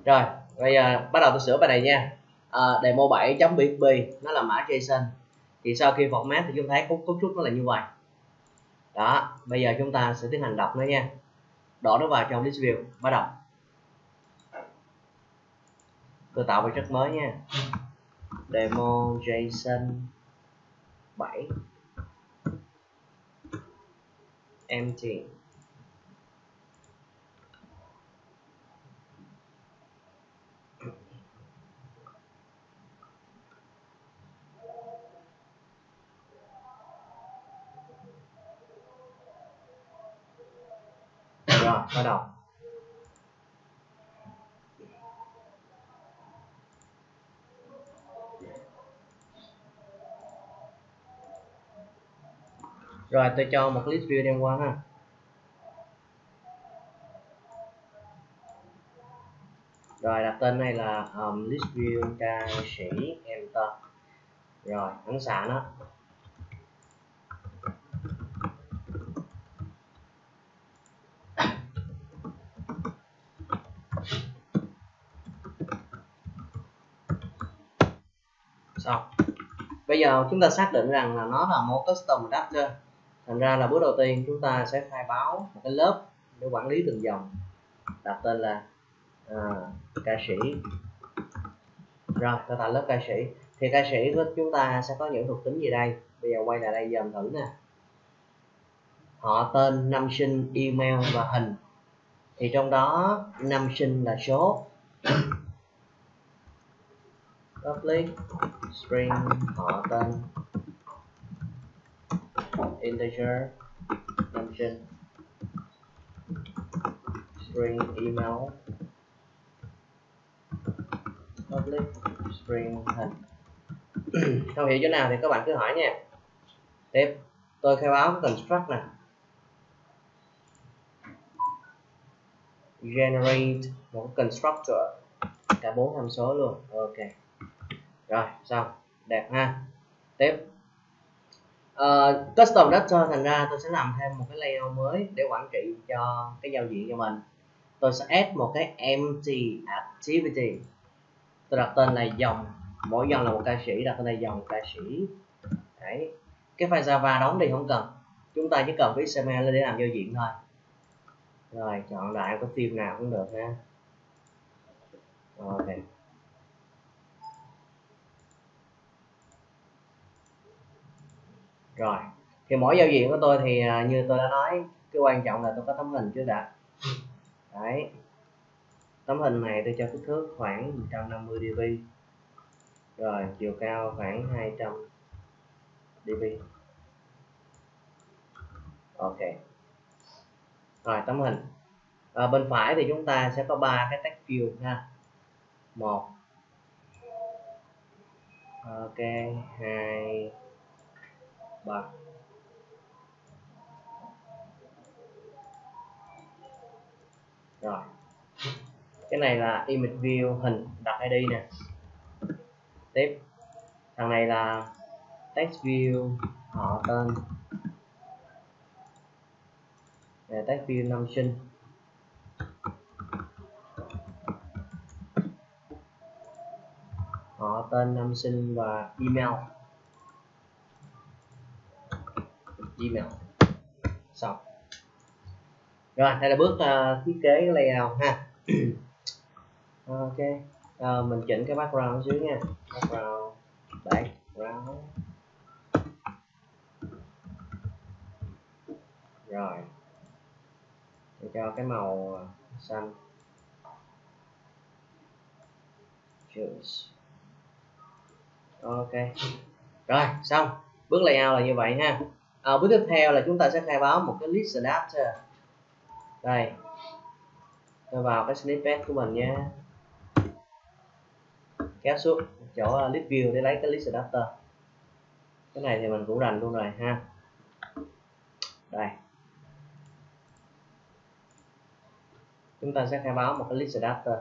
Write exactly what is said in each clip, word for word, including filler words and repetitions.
Rồi, bây giờ bắt đầu tôi sửa bài này nha. À, demo bảy chấm pê ích pê nó là mã JSON. Thì sau khi format thì chúng thấy cấu cấu trúc nó là như vậy. Đó, bây giờ chúng ta sẽ tiến hành đọc nó nha. Đổ nó vào trong list view, bắt đầu. Tôi tạo bài rất mới nha. Demo JSON bảy empty. Rồi, bắt đầu. Rồi, tôi cho một list view đem qua ha. Rồi, đặt tên này là um, list view ca sĩ, enter. Rồi, ấn xạ nó. Xong. Bây giờ chúng ta xác định rằng là nó là một custom adapter. Thành ra là bước đầu tiên chúng ta sẽ khai báo một cái lớp để quản lý từng dòng. Đặt tên là à, ca sĩ. Rồi, ta tạo lớp ca sĩ. Thì ca sĩ của chúng ta sẽ có những thuộc tính gì đây? Bây giờ quay lại đây dần thử nè. Họ, tên, năm sinh, email và hình. Thì trong đó năm sinh là số. Public string họ tên integer năm sinh, string email public string hình. Không hiểu chỗ nào thì các bạn cứ hỏi nha. Tiếp tôi khai báo construct nè, generate một constructor cả bốn tham số luôn. Ok, rồi xong, đẹp ha. Tiếp uh, custom adapter, thành ra tôi sẽ làm thêm một cái layout mới để quản trị cho cái giao diện cho mình. Tôi sẽ add một cái empty activity. Tôi đặt tên là dòng, mỗi dòng là một ca sĩ, đặt tên là dòng ca sĩ. Đấy, cái file Java đóng đi không cần, chúng ta chỉ cần viết xê em lờ để làm giao diện thôi. Rồi chọn đại có phim nào cũng được ha. Ok, rồi thì mỗi giao diện của tôi thì như tôi đã nói, cái quan trọng là tôi có tấm hình trước đã. Đấy, tấm hình này tôi cho kích thước khoảng một trăm năm mươi đê bê, rồi chiều cao khoảng hai trăm đê bê. Ok, rồi tấm hình. À, bên phải thì chúng ta sẽ có ba cái text field ha. Một, ok, hai, ba. Rồi, cái này là image view hình, đặt i đê nè. Tiếp, thằng này là text view họ tên, là text view năm sinh, họ tên, năm sinh và email. Email. Xong. Rồi, đây là bước uh, thiết kế layout ha. Ok, uh, mình chỉnh cái background xíu nha. Background, background. Rồi, để cho cái màu xanh. Choose. Ok, rồi xong. Bước layout là như vậy ha. À, bước tiếp theo là chúng ta sẽ khai báo một cái list adapter. Đây, tôi vào cái snippet của mình nha, kéo xuống chỗ list view để lấy cái list adapter. Cái này thì mình cũng rành luôn rồi ha. Đây, chúng ta sẽ khai báo một cái list adapter.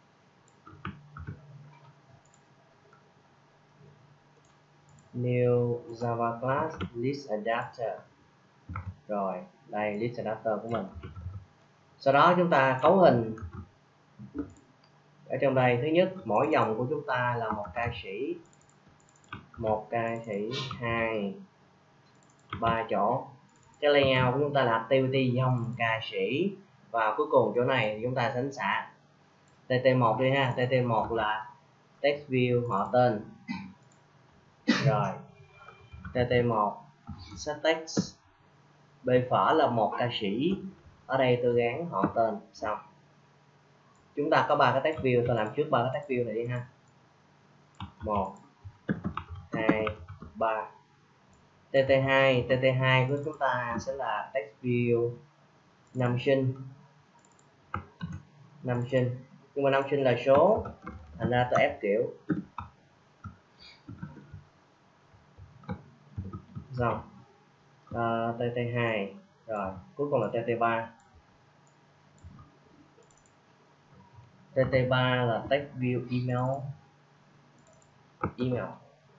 New Java class list adapter. Rồi, đây list adapter của mình. Sau đó chúng ta cấu hình ở ở trong đây. Thứ nhất, mỗi dòng của chúng ta là một ca sĩ, một ca sĩ, hai, ba chỗ. Cái layout của chúng ta là activity dòng ca sĩ, và cuối cùng chỗ này thì chúng ta sẽ xả T T một đi ha. T T một là text view họ tên, rồi T T một set text, b phở là một ca sĩ, ở đây tôi gán họ tên. Xong chúng ta có ba cái text view, tôi làm trước ba cái text view này đi ha. Một, hai, ba. T T hai, T T hai của chúng ta sẽ là text view năm sinh, năm sinh, nhưng mà năm sinh là số, thành ra tôi ép kiểu. Rồi à, T T hai, rồi cuối cùng là T T ba. T T ba là text view email, email.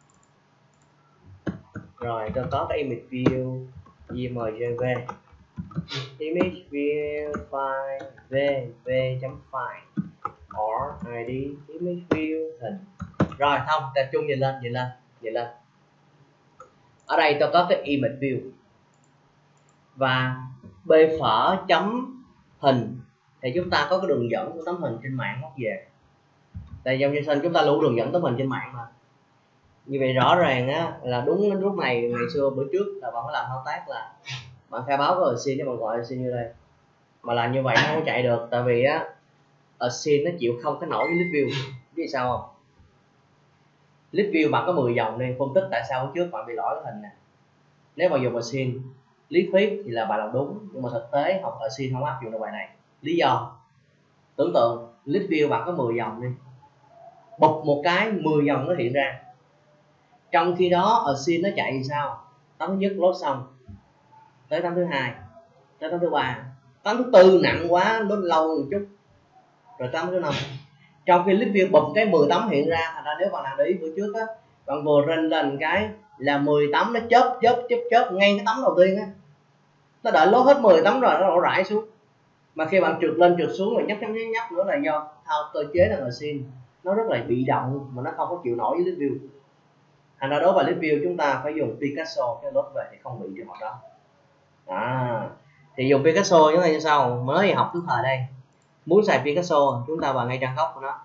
Rồi tôi có cái image view imgv, image view file v v chấm file or id image view hình. Rồi không, tập trung nhìn lên, nhìn lên, nhìn lên. Ở đây tôi có cái image view và b phở chấm hình thì chúng ta có cái đường dẫn của tấm hình trên mạng móc về. Tại trong JSON chúng ta lưu đường dẫn tấm hình trên mạng mà. Như vậy rõ ràng á, là đúng đến lúc này, ngày xưa bữa trước là bạn có làm thao tác là bạn khai báo cái scene để bạn gọi scene như đây, mà làm như vậy nó không chạy được, tại vì á scene nó chịu không cái nổi với list view. Biết sao không? List view bạn có mười dòng đi, phân tích tại sao trước bạn bị lỗi cái hình nè. Nếu mà dùng scene lý thuyết thì là bài làm đúng, nhưng mà thực tế học ở scene không áp dụng được bài này. Lý do tưởng tượng list view bạn có mười dòng đi, bụp một cái mười dòng nó hiện ra. Trong khi đó ở scene nó chạy thì sao? Tấm thứ nhất load xong, tới tấm thứ hai, tới tấm thứ ba, tấm thứ tư nặng quá load lâu một chút, rồi tấm thứ năm. Trong khi list view bụp cái mười tấm hiện ra, thành ra nếu bạn làm để ý bữa trước á, bạn vừa rên lên cái là mười tấm nó chớp chớp chớp chớp ngay cái tấm đầu tiên á, nó đợi load hết mười tấm rồi nó đổ rải xuống. Mà khi bạn trượt lên trượt xuống rồi nhấp nhấp nhấp nhấp nữa là do thao cơ chế là ở scene nó rất là bị động, mà nó không có chịu nổi với list view. Thành ra đối với list view chúng ta phải dùng Picasso cái load về thì không bị trường hợp đó. À, thì dùng Picasso chúng ta như sau, mới học thứ thời đây, muốn xài Picasso chúng ta vào ngay trang gốc của nó.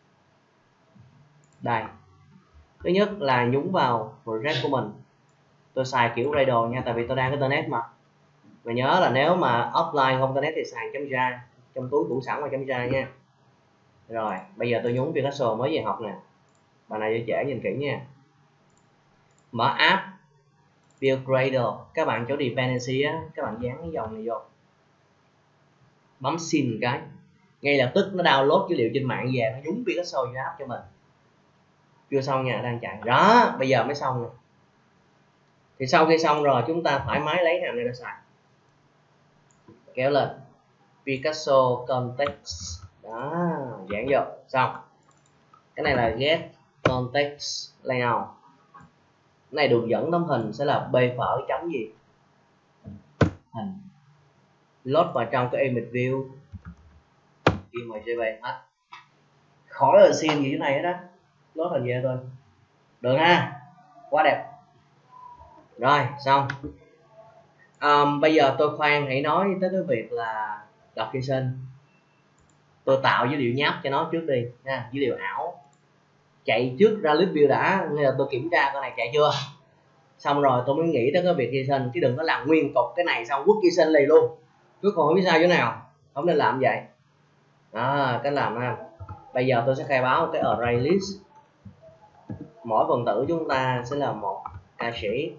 Đây, thứ nhất là nhúng vào project của mình. Tôi xài kiểu Gradle nha, tại vì tôi đang có internet mà. Và nhớ là nếu mà offline không internet thì xài chấm .jar, trong túi cũng sẵn là chấm .jar nha. Rồi bây giờ tôi nhúng Picasso mới về học nè, bài này cho trễ nhìn kỹ nha. Mở app Build Gradle, các bạn chỗ dependency á, các bạn dán cái dòng này vô, bấm xin cái, ngay lập tức nó download dữ liệu trên mạng về, nó nhúng Picasso vô app cho mình. Chưa xong nha, đang chạy đó, bây giờ mới xong rồi. Thì sau khi xong rồi chúng ta thoải mái lấy hàm này ra xài, kéo lên Picasso context đó, dán vô xong. Cái này là get context layout, cái này đường dẫn tấm hình sẽ là b phở chấm gì hình, load vào trong cái image view imgv hết, khỏi là xin gì thế này hết đó, load hình về thôi được ha, quá đẹp. Rồi xong. Um, bây giờ tôi khoan hãy nói tới cái việc là đọc JSON. Tôi tạo dữ liệu nháp cho nó trước đi nha, dữ liệu ảo chạy trước ra list view đã, nên là tôi kiểm tra con này chạy chưa, xong rồi tôi mới nghĩ tới cái việc JSON, chứ đừng có làm nguyên cục cái này xong quất JSON lì luôn, cuối cùng không biết sao chỗ nào, không nên làm vậy đó. Cách làm ha, bây giờ tôi sẽ khai báo cái array list, mỗi phần tử chúng ta sẽ là một ca sĩ.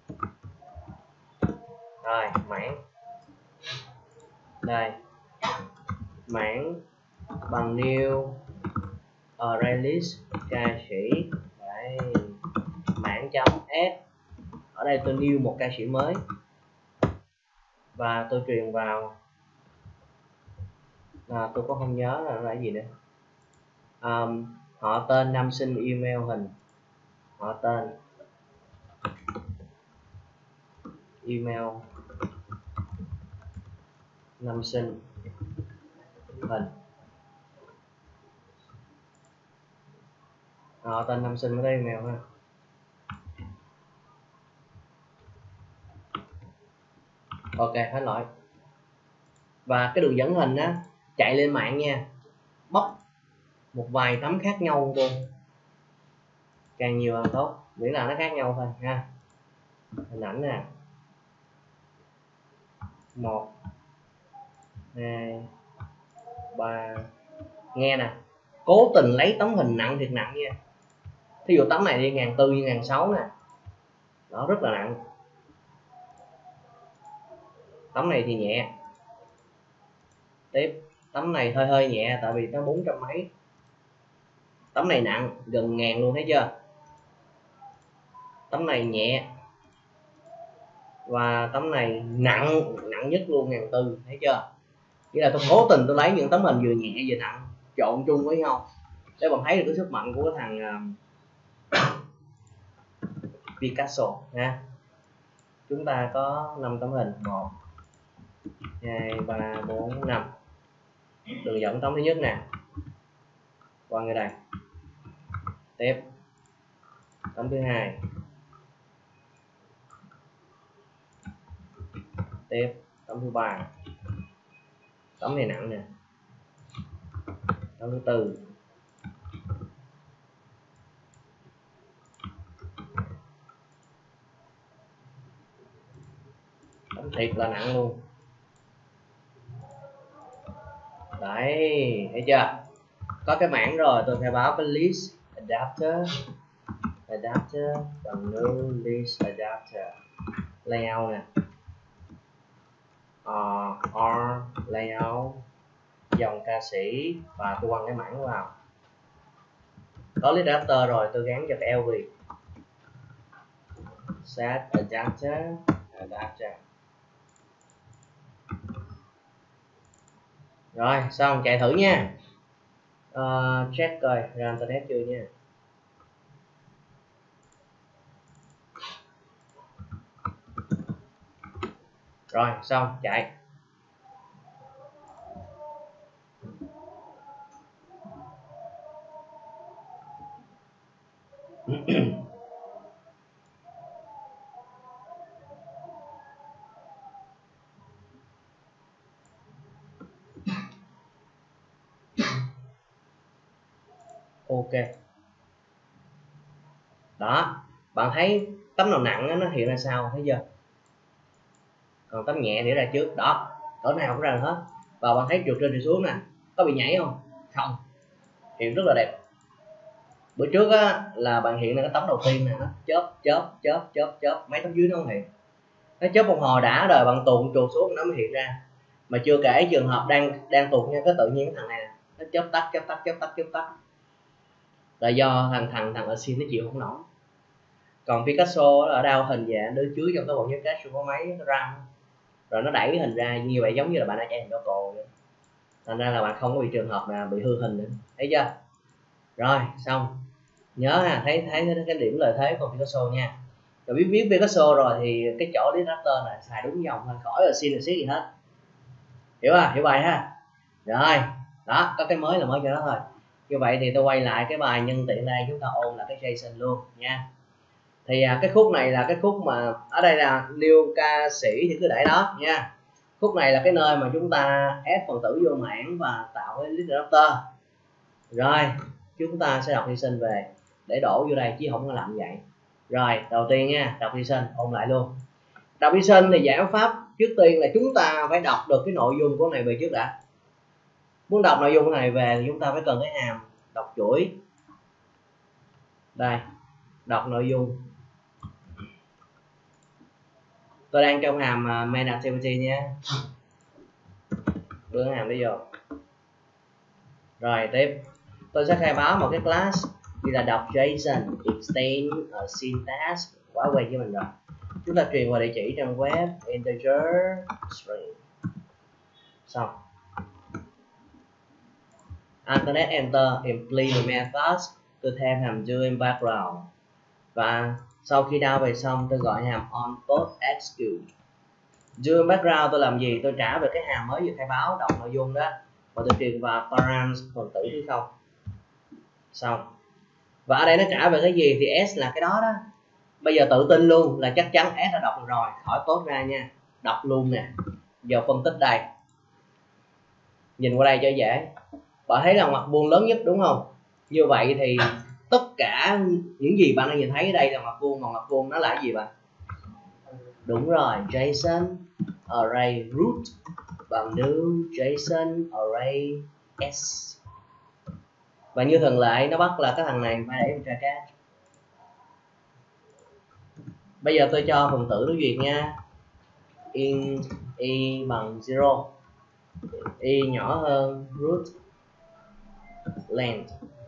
Rồi mảng đây, mảng bằng new array list ca sĩ. Đấy, mảng chấm s, ở đây tôi new một ca sĩ mới và tôi truyền vào, à, tôi cũng không nhớ là nó là gì nữa. Um, họ tên, năm sinh, email, hình. Họ tên, email, năm sinh, hình. Ờ, tên năm sinh mới đây email ha. Ok, hết lỗi. Và cái đường dẫn hình á, chạy lên mạng nha, bóc một vài tấm khác nhau luôn, càng nhiều càng tốt, miễn là nó khác nhau thôi ha. Hình ảnh nè, một hai ba, nghe nè, cố tình lấy tấm hình nặng thiệt nặng nha. Thí dụ tấm này đi ngàn tư như ngàn sáu nè, đó rất là nặng. Tấm này thì nhẹ. Tiếp, tấm này hơi hơi nhẹ tại vì nó bốn trăm mấy. Tấm này nặng gần ngàn luôn, thấy chưa? Tấm này nhẹ, và tấm này nặng, nặng nhất luôn, ngàn tư, thấy chưa? Nghĩa là tôi cố tình tôi lấy những tấm hình vừa nhẹ vừa nặng trộn chung với nhau để bạn thấy được cái sức mạnh của cái thằng uh, Picasso nha. Chúng ta có năm tấm hình, một hai ba bốn năm. Đường dẫn tấm thứ nhất nè, qua ngay đây. Tiếp, tấm thứ hai. Tiếp, tấm thứ ba. Tấm này nặng nè. Tấm thứ tư. Tấm thiệt là nặng luôn. Đấy, thấy chưa? Có cái mảng rồi, tôi khai báo cái list adapter, adapter và new list adapter, layout nè, uh, R layout, dòng ca sĩ, và tôi quăng cái mảng vào. Có list adapter rồi, tôi gắn cho cái L V. Set adapter, adapter. Rồi, xong, chạy thử nha. Uh, check coi ra internet chưa nha. Rồi, xong, chạy. Ok. Đó, bạn thấy tấm nào nặng nó hiện ra sao, thấy chưa? Còn tấm nhẹ thì ra trước. Đó, cỡ nào cũng ra hết. Và bạn thấy trượt trên trượt xuống nè, có bị nhảy không? Không, hiện rất là đẹp. Bữa trước á là bạn hiện ra cái tấm đầu tiên nè, nó chớp chớp chớp chớp chớp, mấy tấm dưới nó không hiện. Nó chớp một hồi đã rồi bạn tuột trượt xuống nó mới hiện ra. Mà chưa kể trường hợp đang đang tuột nha, cái tự nhiên cái thằng này nè, nó chớp tắt chớp tắt chớp tắt chớp tắt, là do thằng thằng thằng ở xin nó chịu không nổi. Còn Picasso ở đao hình dạng đưa chứa trong cái bộ nhớ cache của máy nó RAM, rồi nó đẩy cái hình ra như vậy, giống như là bạn đã chạy hình local vậy. Thành ra là bạn không có bị trường hợp nào bị hư hình nữa, thấy chưa? Rồi xong, nhớ ha, thấy thấy cái điểm lợi thế của Picasso nha. Rồi biết biết Picasso rồi thì cái chỗ list adapter này xài đúng dòng thôi, khỏi là xin là siết gì hết. Hiểu à? Hiểu bài ha? Rồi, đó, có cái mới là mới cho nó thôi. Như vậy thì tôi quay lại cái bài nhân tiện đây, chúng ta ôn là cái Jason luôn nha. Thì à, cái khúc này là cái khúc mà ở đây là new ca sĩ thì cứ để đó nha. Khúc này là cái nơi mà chúng ta ép phần tử vô mảng và tạo cái list adapter. Rồi, chúng ta sẽ đọc Jason về để đổ vô đây chứ không có làm vậy. Rồi, đầu tiên nha, đọc Jason, ôn lại luôn. Đọc Jason thì giải pháp trước tiên là chúng ta phải đọc được cái nội dung của này về trước đã. Muốn đọc nội dung này về thì chúng ta phải cần cái hàm đọc chuỗi. Đây, đọc nội dung. Tôi đang trong hàm uh, main activity nhé. Đưa cái hàm đó vô. Rồi tiếp, tôi sẽ khai báo một cái class như là đọc JSON, extend, uh, syntax, quá quen với mình rồi. Chúng ta truyền vào địa chỉ trong web integer string. Xong. Internet enter implement methods, tôi thêm hàm doing background. Và sau khi download về xong tôi gọi hàm on post execute. Doing background tôi làm gì? Tôi trả về cái hàm mới vừa khai báo đọc nội dung đó, và tôi truyền vào params phần tử thứ không. Xong. Và ở đây nó trả về cái gì thì S là cái đó đó. Bây giờ tự tin luôn là chắc chắn S đã đọc được rồi, khỏi tốt ra nha, đọc luôn nè. Giờ phân tích đây, nhìn qua đây cho dễ. Bạn thấy là ngoặc vuông lớn nhất đúng không? Như vậy thì tất cả những gì bạn đang nhìn thấy ở đây là ngoặc vuông, mà ngoặc vuông nó là cái gì bạn? Đúng rồi, JSON array root bằng new JSON array S. Và như thường lệ nó bắt là cái thằng này phải để tra catch. Bây giờ tôi cho phần tử nó duyệt nha. In y bằng zero, y nhỏ hơn root length.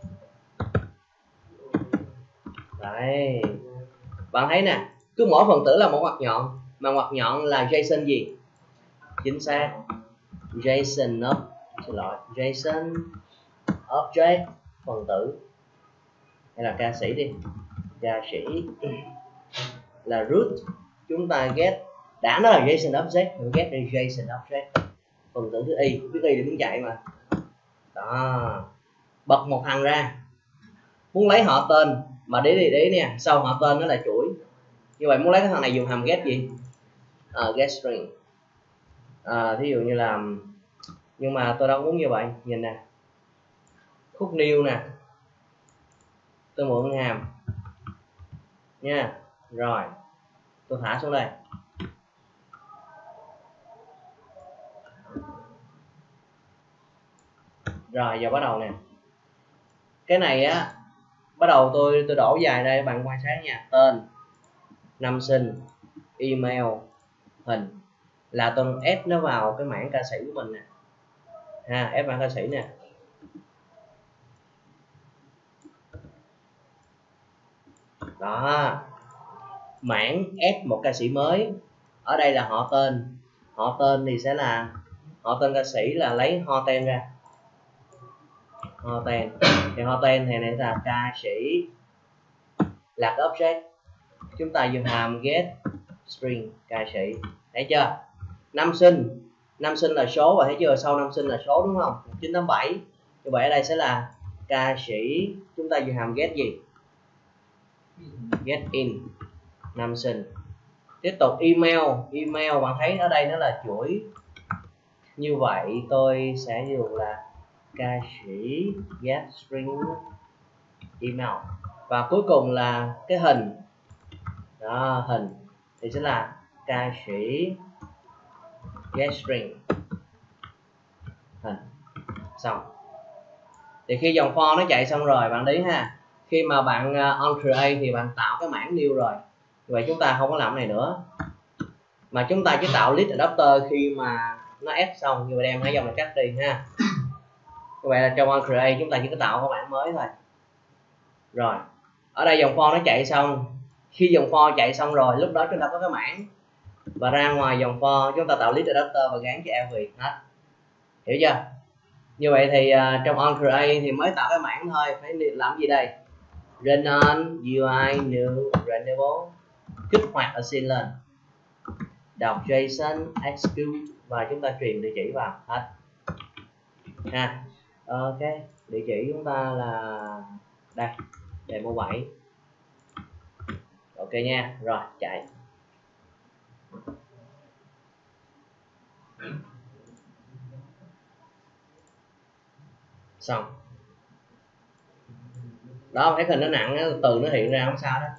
Đấy, bạn thấy nè, cứ mỗi phần tử là một ngoặc nhọn, mà ngoặc nhọn là JSON gì? Chính xác, JSON of, xin lỗi, JSON object phần tử, hay là ca sĩ đi, ca sĩ là root, chúng ta get, đã nó là JSON object, mình get đi JSON object phần tử thứ y, biết y để muốn chạy mà. Đó, bật một thằng ra, muốn lấy họ tên, mà để đi để nè, sau họ tên nó là chuỗi. Như vậy muốn lấy cái thằng này dùng hàm get gì? À, get string. À, thí dụ như là, nhưng mà tôi đâu muốn như vậy, nhìn nè, khúc new nè, tôi mượn hàm nha. Rồi tôi thả xuống đây. Rồi giờ bắt đầu nè, cái này á, bắt đầu tôi tôi đổ dài đây, bạn quan sát nha. Tên, năm sinh, email, hình, là tôi ép nó vào cái mảng ca sĩ của mình nè ha, ép mảng ca sĩ nè. Đó, mảng ép một ca sĩ mới, ở đây là họ tên, họ tên thì sẽ là họ tên ca sĩ, là lấy họ tên ra, họ tên thì họ tên thì này là ca sĩ, là cái object, chúng ta dùng hàm get string ca sĩ, thấy chưa? Năm sinh, năm sinh là số, và thấy chưa, sau năm sinh là số đúng không, một chín tám bảy. Như vậy ở đây sẽ là ca sĩ, chúng ta dùng hàm get gì? Get in năm sinh. Tiếp tục email, email bạn thấy ở đây nó là chuỗi, như vậy tôi sẽ dùng là ca sĩ get string email. Và cuối cùng là cái hình đó, hình thì sẽ là ca sĩ get string hình. Xong thì khi dòng for nó chạy xong rồi, bạn thấy ha, khi mà bạn on create thì bạn tạo cái mảng new rồi. Vậy chúng ta không có làm cái này nữa, mà chúng ta chỉ tạo list adapter khi mà nó ép xong. Như vậy đem cái dòng này cắt đi ha. Như vậy là trong on create chúng ta chỉ có tạo cái mảng mới thôi. Rồi ở đây dòng for nó chạy xong, khi dòng for chạy xong rồi, lúc đó chúng ta có cái mảng, và ra ngoài dòng for chúng ta tạo list adapter và gắn cho Elvie hết. Hiểu chưa? Như vậy thì uh, trong on create thì mới tạo cái mảng thôi, phải làm gì đây? Run on u i new rendable, kích hoạt async lên, đọc JSON execute, và chúng ta truyền địa chỉ vào hết ha. Ok, địa chỉ chúng ta là đây, demo bảy. Ok nha. Rồi chạy. Xong đó, thấy hình nó nặng, từ nó hiện ra không sao đó.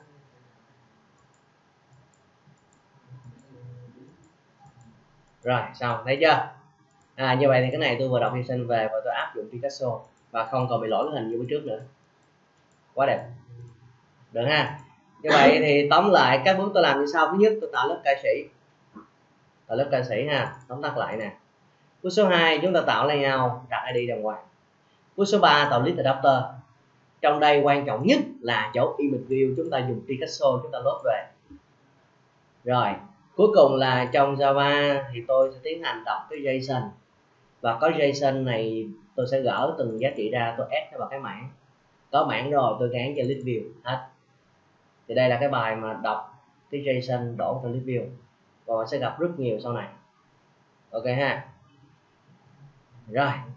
Rồi xong, thấy chưa? À, như vậy thì cái này tôi vừa đọc JSON về và tôi áp dụng Picasso và không còn bị lỗi cái hình như bữa trước nữa. Quá đẹp, được ha. Như vậy thì tóm lại các bước tôi làm như sau. Thứ nhất, tôi tạo lớp ca sĩ, tạo lớp ca sĩ ha, tóm tắt lại nè. Bước số hai, chúng ta tạo layout, đặt i đê đàng hoàng. Bước số ba, tạo list adapter. Trong đây quan trọng nhất là chỗ image view, chúng ta dùng Picasso, chúng ta load về. Rồi cuối cùng là trong Java thì tôi sẽ tiến hành đọc cái JSON, và có JSON này tôi sẽ gỡ từng giá trị ra, tôi ép nó vào cái mảng, có mảng rồi tôi gắn cho list view hết. Thì đây là cái bài mà đọc cái JSON đổ vào list view, và bạn sẽ gặp rất nhiều sau này. Ok ha. Rồi